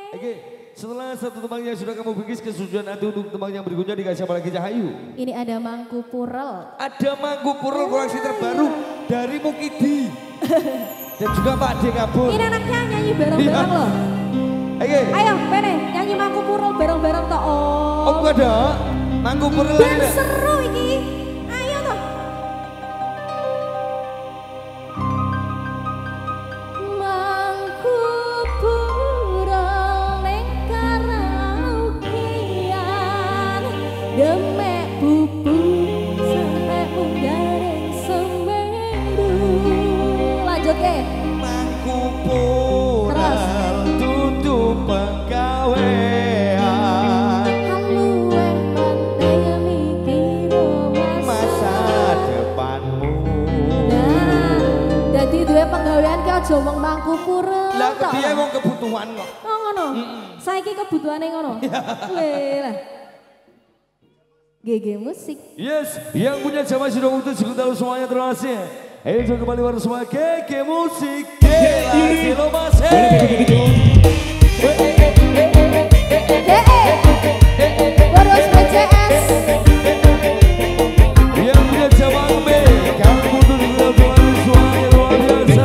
Oke, setelah satu tembang yang sudah kamu bingkis, kesetujuan nanti untuk tembang yang berikutnya dikasih apa lagi Cahayu? Ini ada Mangku Purel. Ada Mangku Purel koleksi terbaru dari Mukidi. Dan juga Pak D Kabur. Ini anaknya nyanyi bareng-bareng loh. Oke. Ayo, Pene, nyanyi Mangku Purel bareng-bareng toh. Oh enggak ada. Mangku Purel. Dan seru iki. Ayo toh. Mangku Purel ning karaokean. Demek bubu sampai munggaring semeru. Lanjut ke. Mangku Purel tutup penggawean. Haluwe pandai mikir Masa depanmu. Nah, jadi dua penggawean ki aja wong Mangku Purel. Lah tok. dia wong kebutuhan kok. Oh ngono. Saiki kebutuhane ngono. Lah. GG musik. Yes, yang punya jamaah sudah untuk tahu semuanya terima kasih. Ayo coba kembali baru semua GG Musik. Gila Mas. Boros BCS. Yang punya jamaah B, kamu butuh tahu semuanya luar biasa.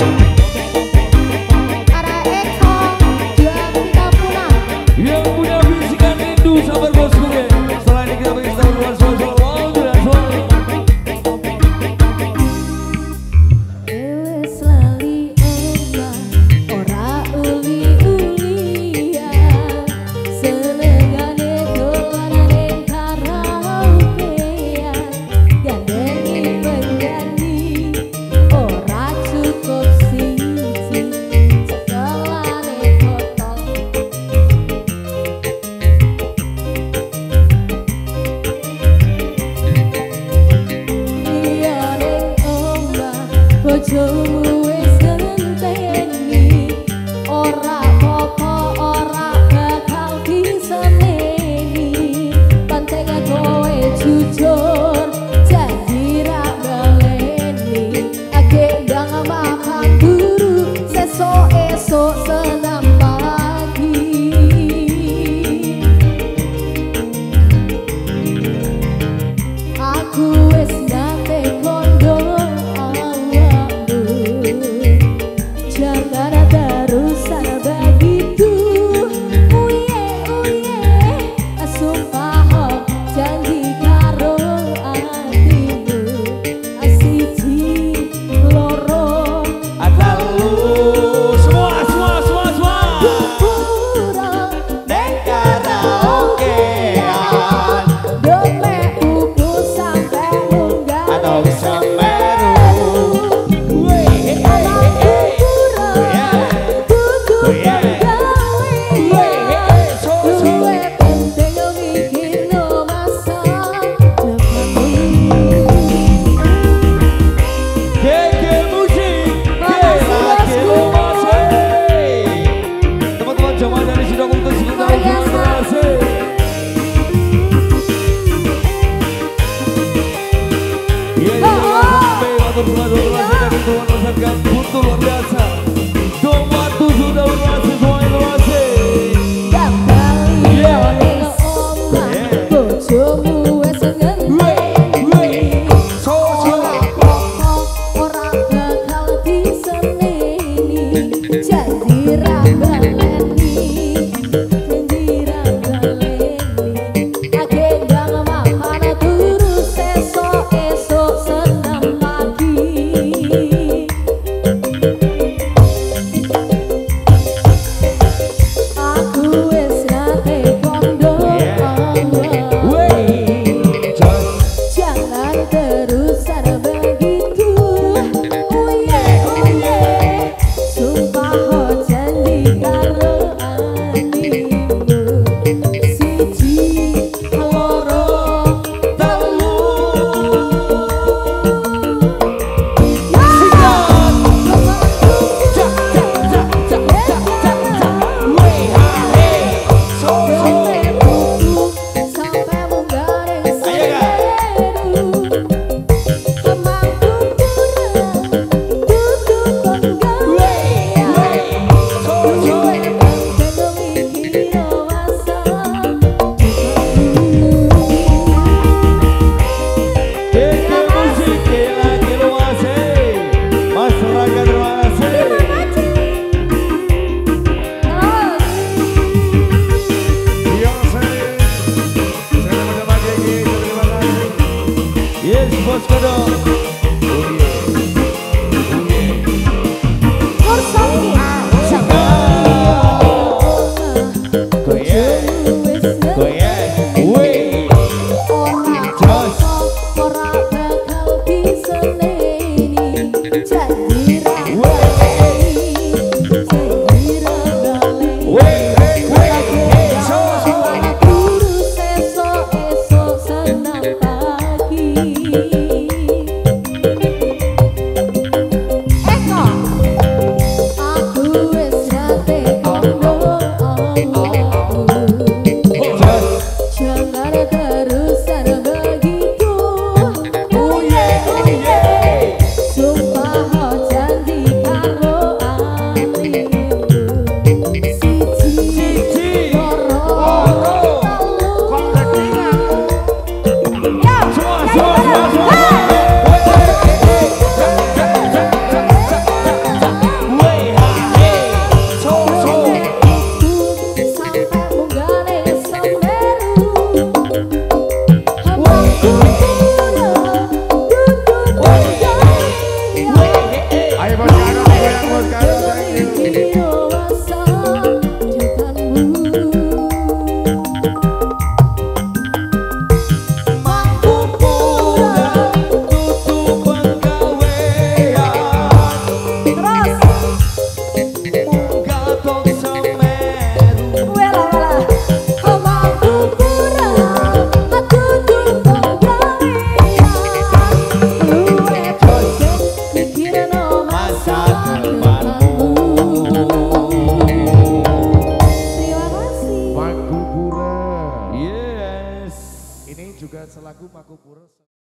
Ara Eko, Juang Kita Puna. Yang punya bisikan rindu sabar bosku ya. Setelah ini kita bagi tahu luar suara wow tidak suara. Wis lali ora juga selaku Makupuro.